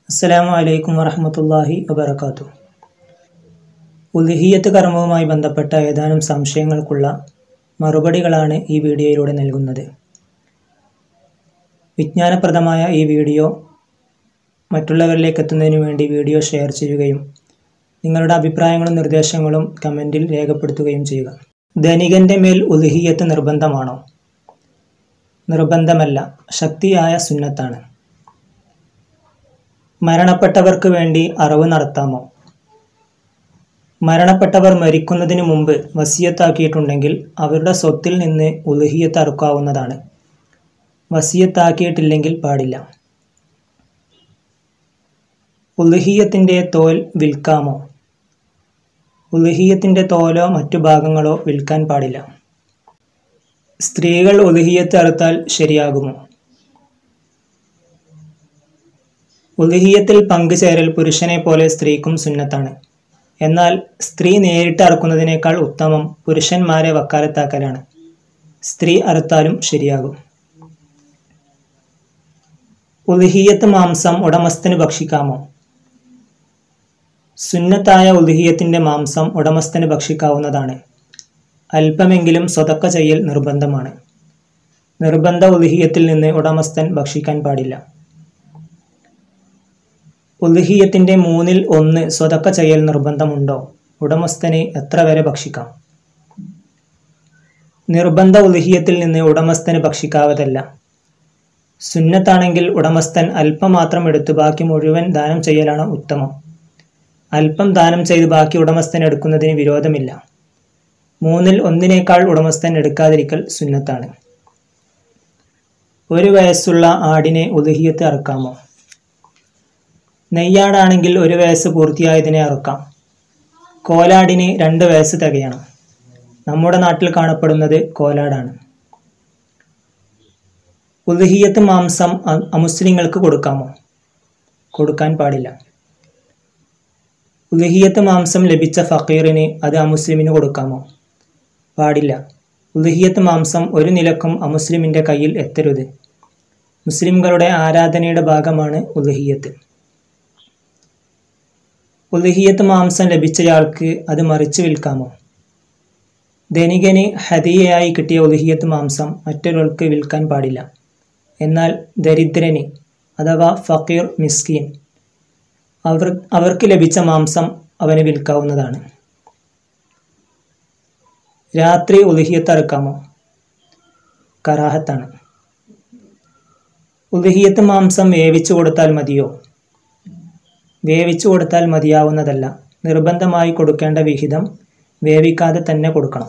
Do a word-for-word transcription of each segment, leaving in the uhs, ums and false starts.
അസ്സലാമു അലൈക്കും വറഹ്മത്തുള്ളാഹി വബറകാതുഹു. ഉദ്ഹിയ്യത്ത് കർമ്മവുമായി ബന്ധപ്പെട്ട ഏതാനും സംശയങ്ങൾക്കുള്ള മറുപടികളാണ് ഈ വീഡിയോയിലൂടെ നൽകുന്നത്. വിജ്ഞാനപ്രദമായ ഈ വീഡിയോ മറ്റുള്ളവരിലേക്ക് എത്തുന്നതിനു വേണ്ടി വീഡിയോ ഷെയർ ചെയ്യുകയും നിങ്ങളുടെ അഭിപ്രായങ്ങളും നിർദ്ദേശങ്ങളും കമൻറ്റിൽ രേഖപ്പെടുത്തുകയും ചെയ്യുക. ധനികൻ്റെ മേൽ ഉദ്ഹിയ്യത്ത് നിർബന്ധമാണോ? നിർബന്ധമല്ല, ശക്തിയായ സുന്നത്താണ്. മരണപ്പെട്ടവർക്ക് വേണ്ടി അറവ് നടത്താമോ? മരണപ്പെട്ടവർ മരിക്കുന്നതിന് മുമ്പ് വസിയത്താക്കിയിട്ടുണ്ടെങ്കിൽ അവരുടെ സ്വത്തിൽ നിന്ന് ഉദ്ഹിയ്യത്ത് അറുക്കാവുന്നതാണ്. വസിയത്താക്കിയിട്ടില്ലെങ്കിൽ പാടില്ല. ഉദ്ഹിയ്യത്തിൻ്റെ തോൽ വിൽക്കാമോ? ഉദ്ഹിയ്യത്തിൻ്റെ തോലോ മറ്റു ഭാഗങ്ങളോ വിൽക്കാൻ പാടില്ല. സ്ത്രീകൾ ഉദ്ഹിയ്യത്ത് അറുത്താൽ ശരിയാകുമോ? ഉദ്ഹിയ്യത്തിൽ പങ്കുചേരൽ പുരുഷനെ പോലെ സ്ത്രീക്കും സുന്നത്താണ്. എന്നാൽ സ്ത്രീ നേരിട്ട് അറുക്കുന്നതിനേക്കാൾ ഉത്തമം പുരുഷന്മാരെ വക്കാലത്താക്കലാണ്. സ്ത്രീ അറുത്താലും ശരിയാകും. ഉദ്ഹിയ്യത്ത് മാംസം ഉടമസ്ഥന് ഭക്ഷിക്കാമോ? സുന്നത്തായ ഉദ്ഹിയ്യത്തിൻ്റെ മാംസം ഉടമസ്ഥന് ഭക്ഷിക്കാവുന്നതാണ്. അല്പമെങ്കിലും സ്വതക്ക ചെയ്യൽ നിർബന്ധമാണ്. നിർബന്ധ ഉദ്ഹിയ്യത്തിൽ നിന്ന് ഉടമസ്ഥൻ ഭക്ഷിക്കാൻ പാടില്ല. ഉദ്ഹിയ്യത്തിൻ്റെ മൂന്നിൽ ഒന്ന് സ്വതക്ക ചെയ്യൽ നിർബന്ധമുണ്ടോ? ഉടമസ്ഥന് എത്ര വരെ ഭക്ഷിക്കാം? നിർബന്ധ ഉദ്ഹിയ്യത്തിൽ നിന്ന് ഉടമസ്ഥന് ഭക്ഷിക്കാവതല്ല. സുന്നത്താണെങ്കിൽ ഉടമസ്ഥൻ അല്പം മാത്രം എടുത്ത് ബാക്കി മുഴുവൻ ദാനം ചെയ്യലാണ് ഉത്തമം. അല്പം ദാനം ചെയ്ത് ബാക്കി ഉടമസ്ഥൻ എടുക്കുന്നതിന് വിരോധമില്ല. മൂന്നിൽ ഒന്നിനേക്കാൾ ഉടമസ്ഥൻ എടുക്കാതിരിക്കൽ സുന്നത്താണ്. ഒരു വയസ്സുള്ള ആടിനെ ഉദ്ഹിയ്യത്ത് അറുക്കാമോ? നെയ്യാടാണെങ്കിൽ ഒരു വയസ്സ് പൂർത്തിയായതിനെ അറുക്കാം. കോലാടിന് രണ്ട് വയസ്സ് തികയണം. നമ്മുടെ നാട്ടിൽ കാണപ്പെടുന്നത് കോലാടാണ്. ഉദ്ഹിയ്യത്ത് മാംസം അമുസ്ലിങ്ങൾക്ക് കൊടുക്കാമോ? കൊടുക്കാൻ പാടില്ല. ഉദ്ഹിയ്യത്ത് മാംസം ലഭിച്ച ഫക്കീറിന് അത് അമുസ്ലിമിന് കൊടുക്കാമോ? പാടില്ല. ഉദ്ഹിയ്യത്ത് മാംസം ഒരു നിലക്കും അമുസ്ലിമിൻ്റെ കയ്യിൽ എത്തരുത്. മുസ്ലിംകളുടെ ആരാധനയുടെ ഭാഗമാണ് ഉദ്ഹിയ്യത്ത്. ഉദ്ഹിയ്യത്ത് മാംസം ലഭിച്ചയാൾക്ക് അത് മറിച്ച് വിൽക്കാമോ? ധനികന് ഹദിയയായി കിട്ടിയ ഉദ്ഹിയ്യത്ത് മാംസം മറ്റൊരാൾക്ക് വിൽക്കാൻ പാടില്ല. എന്നാൽ ദരിദ്രന് അഥവാ ഫക്കീർ മിസ്കീൻ അവർ അവർക്ക് ലഭിച്ച മാംസം അവന് വിൽക്കാവുന്നതാണ്. രാത്രി ഉദ്ഹിയ്യത്ത് അറുക്കാമോ? കറാഹത്താണ്. ഉദ്ഹിയ്യത്ത് മാംസം വേവിച്ചു കൊടുത്താൽ മതിയോ? വേവിച്ചു കൊടുത്താൽ മതിയാവുന്നതല്ല. നിർബന്ധമായി കൊടുക്കേണ്ട വിഹിതം വേവിക്കാതെ തന്നെ കൊടുക്കണം.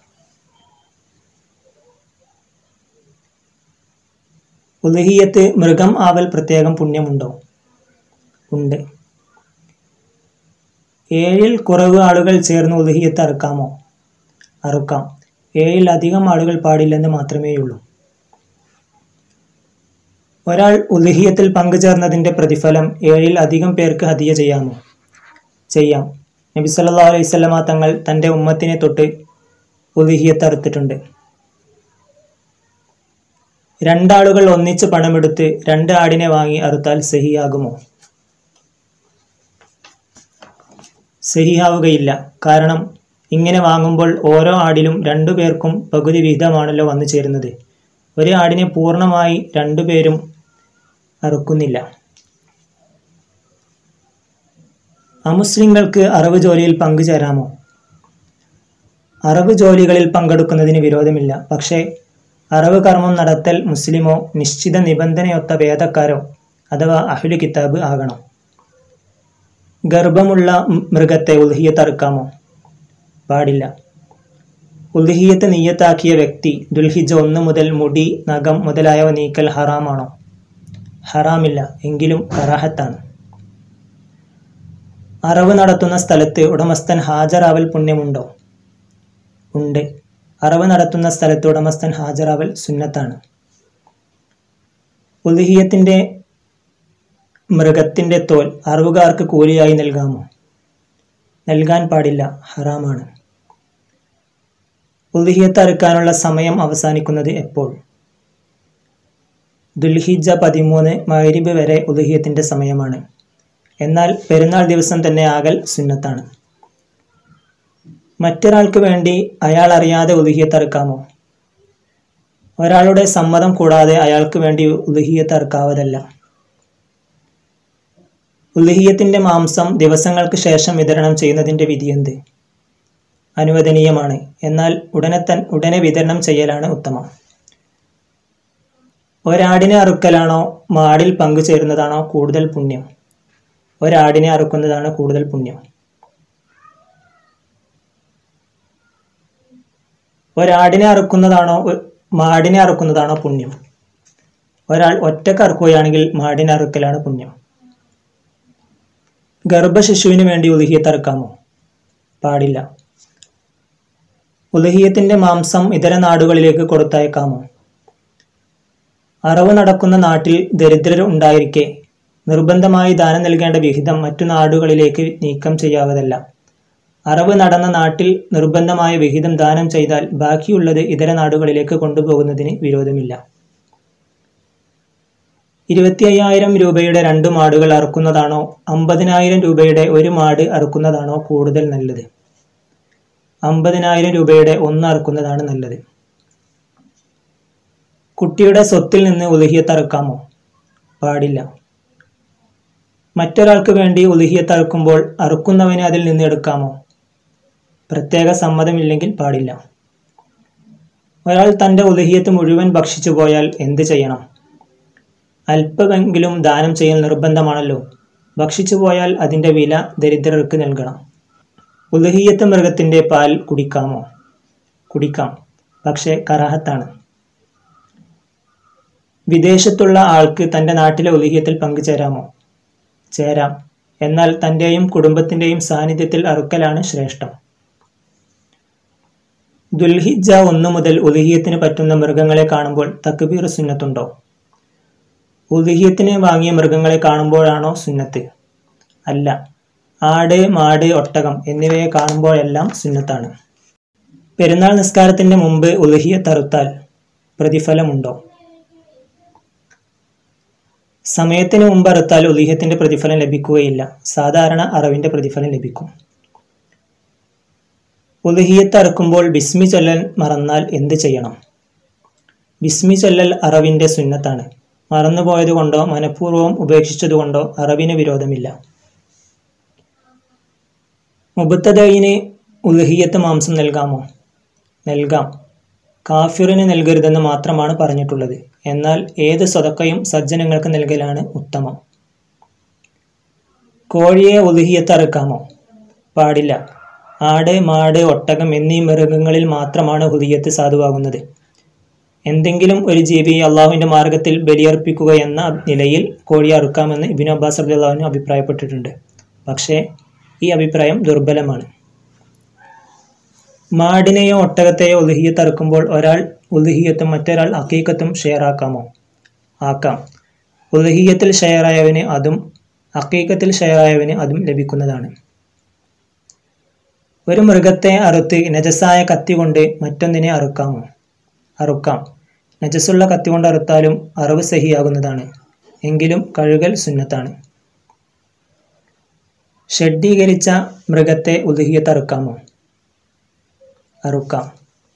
ഉദ്ഹിയ്യത്ത് മൃഗം ആവൽ പ്രത്യേകം പുണ്യമുണ്ടോ? ഉണ്ട്. ഏഴിൽ കുറവ് ആളുകൾ ചേർന്ന് ഉദ്ഹിയ്യത്ത് അറുക്കാമോ? അറുക്കാം. ഏഴിൽ അധികം ആളുകൾ പാടില്ലെന്ന് മാത്രമേയുള്ളൂ. ഒരാൾ ഉദ്ഹിയ്യത്തിൽ പങ്കുചേർന്നതിൻ്റെ പ്രതിഫലം ഏഴിൽ അധികം പേർക്ക് ഹദിയ ചെയ്യാമോ? ചെയ്യാം. നബി സല്ലല്ലാഹു അലൈഹി വസല്ലമ തങ്ങൾ തൻ്റെ ഉമ്മത്തിനെ തൊട്ട് ഉദ്ഹിയ്യത്ത് അറുത്തിട്ടുണ്ട്. രണ്ടാളുകൾ ഒന്നിച്ച് പണമെടുത്ത് രണ്ട് ആടിനെ വാങ്ങി അറുത്താൽ സഹിയാകുമോ? സഹിയാവുകയില്ല. കാരണം ഇങ്ങനെ വാങ്ങുമ്പോൾ ഓരോ ആടിലും രണ്ടു പേർക്കും പകുതി വീതമാണല്ലോ വന്നു ചേരുന്നത്. ഒരു ആടിനെ പൂർണ്ണമായി രണ്ടുപേരും അറുക്കുന്നില്ല. അമുസ്ലിങ്ങൾക്ക് അറവ് ജോലിയിൽ പങ്കുചേരാമോ? അറവ് ജോലികളിൽ പങ്കെടുക്കുന്നതിന് വിരോധമില്ല. പക്ഷേ അറവ് കർമ്മം നടത്തൽ മുസ്ലിമോ നിശ്ചിത നിബന്ധനയൊത്ത വേദക്കാരോ അഥവാ അഹ്ലു കിതാബ് ആകണം. ഗർഭമുള്ള മൃഗത്തെ ഉദ്ഹിയ്യത്ത് അറുക്കാമോ? പാടില്ല. ഉദ്ഹിയ്യത്ത് നിയ്യത്താക്കിയ വ്യക്തി ദുൽഹിജ്ജ ഒന്ന് മുതൽ മുടി, നഖം മുതലായവ നീക്കൽ ഹറാമാണോ? ഹറാമില്ല, എങ്കിലും കറാഹത്താണ്. അറവ് നടത്തുന്ന സ്ഥലത്ത് ഉടമസ്ഥൻ ഹാജരാവൽ പുണ്യമുണ്ടോ? ഉണ്ട്. അറവ് നടത്തുന്ന സ്ഥലത്ത് ഉടമസ്ഥൻ ഹാജരാവൽ സുന്നത്താണ്. ഉദ്ഹിയ്യത്തിൻ്റെ മൃഗത്തിൻ്റെ തോൽ അറവുകാർക്ക് കൂലിയായി നൽകാമോ? നൽകാൻ പാടില്ല, ഹറാമാണ്. ഉദ്ഹിയ്യത്ത് അറുക്കാനുള്ള സമയം അവസാനിക്കുന്നത് എപ്പോൾ? ദുൽഹിജ്ജ പതിമൂന്ന് മഗ്‌രിബ് വരെ ഉദ്ഹിയ്യത്തിൻ്റെ സമയമാണ്. എന്നാൽ പെരുന്നാൾ ദിവസം തന്നെ ആകൽ സുന്നത്താണ്. മറ്റൊരാൾക്ക് വേണ്ടി അയാൾ അറിയാതെ ഉളുഹിയത്ത് അറുക്കാമോ? ഒരാളുടെ സമ്മതം കൂടാതെ അയാൾക്ക് വേണ്ടി ഉളുഹിയത്ത് അറുക്കാവതല്ല. ഉളുഹിയത്തിന്റെ മാംസം ദിവസങ്ങൾക്ക് ശേഷം വിതരണം ചെയ്യുന്നതിന്റെ വിധിയെന്ത്? അനുവദനീയമാണ്. എന്നാൽ ഉടനെ തൻ ഉടനെ വിതരണം ചെയ്യലാണ് ഉത്തമം. ഒരാടിനെ അറുക്കലാണോ മാടിൽ പങ്കുചേരുന്നതാണോ കൂടുതൽ പുണ്യം? ഒരാടിനെ അറുക്കുന്നതാണ് കൂടുതൽ പുണ്യം. ഒരാടിനെ അറുക്കുന്നതാണോ മാടിനെ അറുക്കുന്നതാണോ പുണ്യം? ഒരാൾ ഒറ്റക്ക് അറുക്കുകയാണെങ്കിൽ മാടിനെ അറുക്കലാണ് പുണ്യം. ഗർഭശിശുവിന് വേണ്ടി ഉളുഹിയത്ത് അറുക്കാമോ? പാടില്ല. ഉളുഹിയത്തിന്റെ മാംസം ഇതര നാടുകളിലേക്ക് കൊടുത്തയക്കാമോ? അറവ് നടക്കുന്ന നാട്ടിൽ ദരിദ്രർ ഉണ്ടായിരിക്കെ നിർബന്ധമായി ദാനം നൽകേണ്ട വിഹിതം മറ്റു നാടുകളിലേക്ക് നീക്കം ചെയ്യാവതല്ല. അറവ് നടന്ന നാട്ടിൽ നിർബന്ധമായ വിഹിതം ദാനം ചെയ്താൽ ബാക്കിയുള്ളത് ഇതര നാടുകളിലേക്ക് കൊണ്ടുപോകുന്നതിന് വിരോധമില്ല. ഇരുപത്തി അയ്യായിരം രൂപയുടെ രണ്ടു മാടുകൾ അറുക്കുന്നതാണോ അമ്പതിനായിരം രൂപയുടെ ഒരു മാട് അറുക്കുന്നതാണോ കൂടുതൽ നല്ലത്? അമ്പതിനായിരം രൂപയുടെ ഒന്ന് അറുക്കുന്നതാണ് നല്ലത്. കുട്ടിയുടെ സ്വത്തിൽ നിന്ന് ഉളുഹിയത്ത് അറുക്കാമോ? പാടില്ല. മറ്റൊരാൾക്ക് വേണ്ടി ഉളുഹിയത്ത് അറുക്കുമ്പോൾ അറുക്കുന്നവന് അതിൽ നിന്ന് എടുക്കാമോ? പ്രത്യേക സമ്മതമില്ലെങ്കിൽ പാടില്ല. ഒരാൾ തൻ്റെ ഉളുഹിയത്ത് മുഴുവൻ ഭക്ഷിച്ചു പോയാൽ എന്ത് ചെയ്യണം? അല്പമെങ്കിലും ദാനം ചെയ്യൽ നിർബന്ധമാണല്ലോ. ഭക്ഷിച്ചു പോയാൽ അതിൻ്റെ വില ദരിദ്രർക്ക് നൽകണം. ഉളുഹിയത്ത് മൃഗത്തിൻ്റെ പാൽ കുടിക്കാമോ? കുടിക്കാം, പക്ഷേ കറാഹത്താണ്. വിദേശത്തുള്ള ആൾക്ക് തൻ്റെ നാട്ടിലെ ഉളുഹിയത്തിൽ പങ്കുചേരാമോ? ചേരാം, എന്നാൽ തൻ്റെയും കുടുംബത്തിൻ്റെയും സാന്നിധ്യത്തിൽ അറുക്കലാണ് ശ്രേഷ്ഠം. ദുൽഹിജ്ജ ഒന്നു മുതൽ ഉളുഹിയത്തിന് പറ്റുന്ന മൃഗങ്ങളെ കാണുമ്പോൾ തക്ബീർ സുന്നത്തുണ്ടോ? ഉളുഹിയത്തിന് വാങ്ങിയ മൃഗങ്ങളെ കാണുമ്പോഴാണോ സുന്നത്ത്? അല്ല, ആട്, മാട്, ഒട്ടകം എന്നിവയെ കാണുമ്പോഴെല്ലാം സുന്നത്താണ്. പെരുന്നാൾ നിസ്കാരത്തിന് മുമ്പ് ഉളുഹിയത്ത് അറുത്താൽ പ്രതിഫലമുണ്ടോ? സമയത്തിന് മുമ്പ് അറുത്താൽ ഉളുഹിയത്തിന്റെ പ്രതിഫലം ലഭിക്കുകയില്ല. സാധാരണ അറവിന്റെ പ്രതിഫലം ലഭിക്കും. ഉളുഹിയത്ത് അറുക്കുമ്പോൾ ബിസ്മി ചൊല്ലൽ മറന്നാൽ എന്ത് ചെയ്യണം? ബിസ്മി ചൊല്ലൽ അറവിന്റെ സുന്നത്താണ്. മറന്നുപോയതുകൊണ്ടോ മനഃപൂർവ്വം ഉപേക്ഷിച്ചതുകൊണ്ടോ അറവിന് വിരോധമില്ല. മുബത്തദഈന് ഉളുഹിയത്ത് മാംസം നൽകാമോ? നൽകാം. കാഫിറിന് നൽകരുതെന്ന് മാത്രമാണ് പറഞ്ഞിട്ടുള്ളത്. എന്നാൽ ഏത് സ്വതക്കയും സജ്ജനങ്ങൾക്ക് നൽകലാണ് ഉത്തമം. കോഴിയെ ഉളുഹിയത്ത് അറുക്കാമോ? പാടില്ല. ആട്, മാട്, ഒട്ടകം എന്നീ മൃഗങ്ങളിൽ മാത്രമാണ് ഉളുഹിയത്ത് സാധുവാകുന്നത്. എന്തെങ്കിലും ഒരു ജീവിയെ അള്ളാഹുവിന്റെ മാർഗത്തിൽ ബലിയർപ്പിക്കുകയെന്ന നിലയിൽ കോഴിയെ അറുക്കാമെന്ന് ഇബ്നു അബ്ബാസ് റളിയല്ലാഹു അൻഹു അഭിപ്രായപ്പെട്ടിട്ടുണ്ട്. പക്ഷേ ഈ അഭിപ്രായം ദുർബലമാണ്. മാടിനെയോ ഒട്ടകത്തെയോ ഉളുഹിയത്ത് അറുക്കുമ്പോൾ ഒരാൾ ഉളുഹിയത്തും മറ്റൊരാൾ അഖീഖത്തും ഷെയർ ആക്കാമോ? ആക്കാം. ഉളുഹിയത്തിൽ ഷെയറായവന് അതും അഖീഖത്തിൽ ഷെയറായവന് അതും ലഭിക്കുന്നതാണ്. ഒരു മൃഗത്തെ അറുത്ത് നജസായ കത്തി കൊണ്ട് മറ്റൊന്നിനെ അറുക്കാമോ? അറുക്കാം. നജസുള്ള കത്തി കൊണ്ട് അറുത്താലും അറവ് സഹിയാകുന്നതാണ്. എങ്കിലും കഴുകൽ സുന്നത്താണ്. ഷഡ്ഡീകരിച്ച മൃഗത്തെ ഉളുഹിയത്ത് അറുക്കാമോ? അറുക്കാം.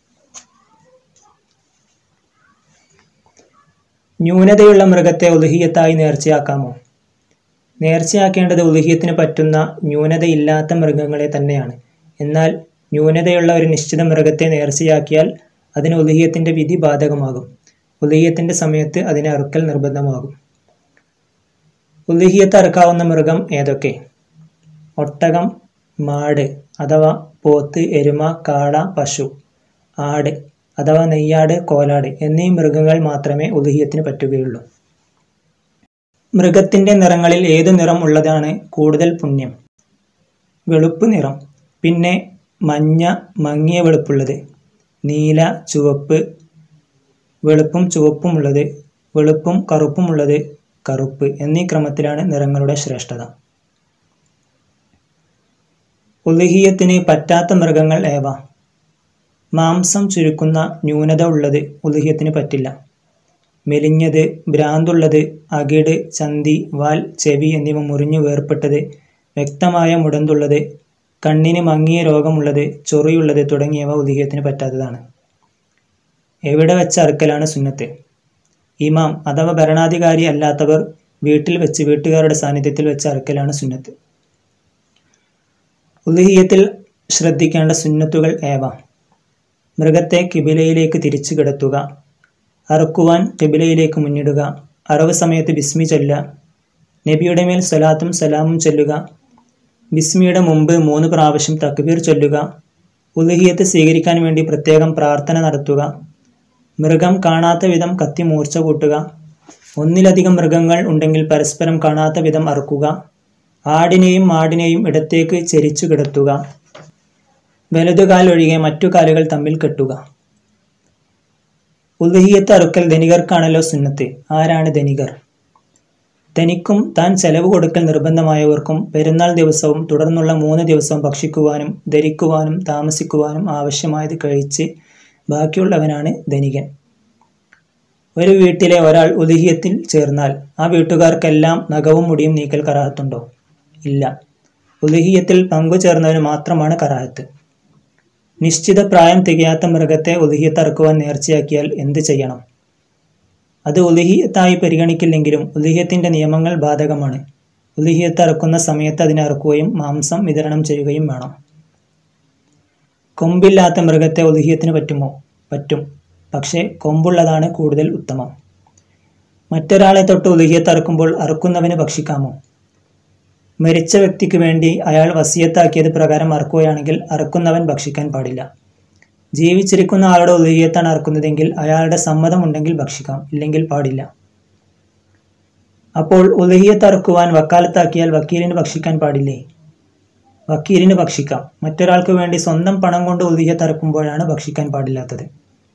ന്യൂനതയുള്ള മൃഗത്തെ ഉളുഹിയത്തായി നേർച്ചയാക്കാമോ? നേർച്ചയാക്കേണ്ടത് ഉളുഹിയത്തിന് പറ്റുന്ന ന്യൂനതയില്ലാത്ത മൃഗങ്ങളെ തന്നെയാണ്. എന്നാൽ ന്യൂനതയുള്ള ഒരു നിശ്ചിത മൃഗത്തെ നേർച്ചയാക്കിയാൽ അതിന് ഉളുഹിയത്തിന്റെ വിധി ബാധകമാകും. ഉളുഹിയത്തിന്റെ സമയത്ത് അതിനെ അറുക്കൽ നിർബന്ധമാകും. ഉളുഹിയത്ത് അറുക്കാവുന്ന മൃഗം ഏതൊക്കെ? ഒട്ടകം, മാട് അഥവാ പോത്ത്, എരുമ, കാള, പശു, ആട് അഥവാ നെയ്യാട്, കോലാട് എന്നീ മൃഗങ്ങൾ മാത്രമേ ഉളുഹിയത്തിന് പറ്റുകയുള്ളൂ. മൃഗത്തിന്റെ നിറങ്ങളിൽ ഏതു നിറം ഉള്ളതാണ് കൂടുതൽ പുണ്യം? വെളുപ്പ് നിറം, പിന്നെ മഞ്ഞ, മങ്ങിയ വെളുപ്പുള്ളത്, നീല, ചുവപ്പ്, വെളുപ്പും ചുവപ്പും ഉള്ളത്, വെളുപ്പും കറുപ്പുമുള്ളത്, കറുപ്പ് എന്നീ ക്രമത്തിലാണ് നിറങ്ങളുടെ ശ്രേഷ്ഠത. ഉളുഹിയത്തിന് പറ്റാത്ത മൃഗങ്ങൾ ഏവ? മാംസം ചുരുക്കുന്ന ന്യൂനത ഉള്ളത് ഉളുഹിയത്തിന് പറ്റില്ല. മെലിഞ്ഞത്, ഭ്രാന്തുള്ളത്, അകിട്, ചന്തി, വാൽ, ചെവി എന്നിവ മുറിഞ്ഞു വേർപെട്ടത്, വ്യക്തമായ മുടന്തുള്ളത്, കണ്ണിന് മങ്ങിയ രോഗമുള്ളത്, ചൊറിയുള്ളത് തുടങ്ങിയവ ഉദ്ഹിയ്യത്തിന് പറ്റാത്തതാണ്. എവിടെ വെച്ച് അറുക്കലാണ് സുന്നത്ത്? ഇമാം അഥവാ ഭരണാധികാരി അല്ലാത്തവർ വീട്ടിൽ വെച്ച് വീട്ടുകാരുടെ സാന്നിധ്യത്തിൽ വെച്ച് അറുക്കലാണ് സുന്നത്ത്. ഉദ്ഹിയ്യത്തിൽ ശ്രദ്ധിക്കേണ്ട സുന്നത്തുകൾ ഏവ: മൃഗത്തെ കിബിലയിലേക്ക് തിരിച്ചു കിടത്തുക, അറുക്കുവാൻ കിബിലയിലേക്ക് മുന്നിടുക, അറവ് സമയത്ത് ബിസ്മി ചൊല്ലുക, നബിയുടെ മേൽ സ്വലാത്തും സലാമും ചൊല്ലുക, ബിസ്മിയുടെ മുമ്പ് മൂന്ന് പ്രാവശ്യം തക്ബീർ ചൊല്ലുക, ഉദ്ഹിയ്യത്ത് സ്വീകരിക്കാൻ വേണ്ടി പ്രത്യേകം പ്രാർത്ഥന നടത്തുക, മൃഗം കാണാത്ത വിധം കത്തി മൂർച്ച കൂട്ടുക, ഒന്നിലധികം മൃഗങ്ങൾ ഉണ്ടെങ്കിൽ പരസ്പരം കാണാത്ത വിധം അറുക്കുക, ആടിനെയും മാടിനെയും ഇടത്തേക്ക് ചെരിച്ചു കിടത്തുക, വലതുകാൽ ഒഴികെ മറ്റു കാലുകൾ തമ്മിൽ കെട്ടുക. ഉദ്ഹിയ്യത്ത് അറുക്കൽ ധനികർക്കാണല്ലോ സുന്നത്ത്. ആരാണ് ധനികർ? ധനിക്കും താൻ ചെലവ് കൊടുക്കൽ നിർബന്ധമായവർക്കും പെരുന്നാൾ ദിവസവും തുടർന്നുള്ള മൂന്ന് ദിവസവും ഭക്ഷിക്കുവാനും ധരിക്കുവാനും താമസിക്കുവാനും ആവശ്യമായത് കഴിച്ച് ബാക്കിയുള്ളവനാണ് ധനികൻ. ഒരു വീട്ടിലെ ഒരാൾ ഉദ്ഹിയ്യത്തിൽ ചേർന്നാൽ ആ വീട്ടുകാർക്കെല്ലാം നഖവും മുടിയും നീക്കൽ കറാഹത്തുണ്ടോ? ഇല്ല. ഉദ്ഹിയ്യത്തിൽ പങ്കു ചേർന്നവന് മാത്രമാണ് കറാഹത്ത്. നിശ്ചിത പ്രായം തികയാത്ത മൃഗത്തെ ഉദ്ഹിയ്യത്ത് അറുക്കുവാൻ നേർച്ചയാക്കിയാൽ എന്ത് ചെയ്യണം? അത് ഉദ്ഹിയ്യത്തായി പരിഗണിക്കില്ലെങ്കിലും ഉദ്ഹിയ്യത്തിന്റെ നിയമങ്ങൾ ബാധകമാണ്. ഉദ്ഹിയ്യത്ത് അറുക്കുന്ന സമയത്ത് അതിനെ അറുക്കുകയും മാംസം വിതരണം ചെയ്യുകയും വേണം. കൊമ്പില്ലാത്ത മൃഗത്തെ ഉദ്ഹിയ്യത്തിന് പറ്റുമോ? പറ്റും. പക്ഷേ കൊമ്പുള്ളതാണ് കൂടുതൽ ഉത്തമം. മറ്റൊരാളെ തൊട്ട് ഉദ്ഹിയ്യത്ത് അറുക്കുമ്പോൾ അറുക്കുന്നവന് ഭക്ഷിക്കാമോ? മരിച്ച വ്യക്തിക്ക് വേണ്ടി അയാൾ വസിയത്താക്കിയത് പ്രകാരം അറുക്കുകയാണെങ്കിൽ അറുക്കുന്നവൻ ഭക്ഷിക്കാൻ പാടില്ല. ജീവിച്ചിരിക്കുന്ന ആളുടെ ഉദ്ഹിയ്യത്താണ് അറുക്കുന്നതെങ്കിൽ അയാളുടെ സമ്മതമുണ്ടെങ്കിൽ ഭക്ഷിക്കാം, ഇല്ലെങ്കിൽ പാടില്ല. അപ്പോൾ ഉദ്ഹിയ്യത്ത് അറുക്കുവാൻ വക്കാലത്താക്കിയാൽ വക്കീലിന് ഭക്ഷിക്കാൻ പാടില്ലേ? വക്കീലിന് ഭക്ഷിക്കാം. മറ്റൊരാൾക്ക് വേണ്ടി സ്വന്തം പണം കൊണ്ട് ഉദ്ഹിയ്യത്ത് അറുക്കുമ്പോഴാണ് ഭക്ഷിക്കാൻ പാടില്ലാത്തത്.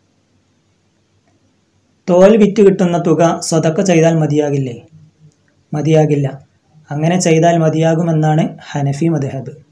തോൽ വിറ്റ് കിട്ടുന്ന തുക സ്വതക്ക ചെയ്താൽ മതിയാകില്ലേ? മതിയാകില്ല. അങ്ങനെ ചെയ്താൽ മതിയാകുമെന്നാണ് ഹനഫി മദ്ഹബ്.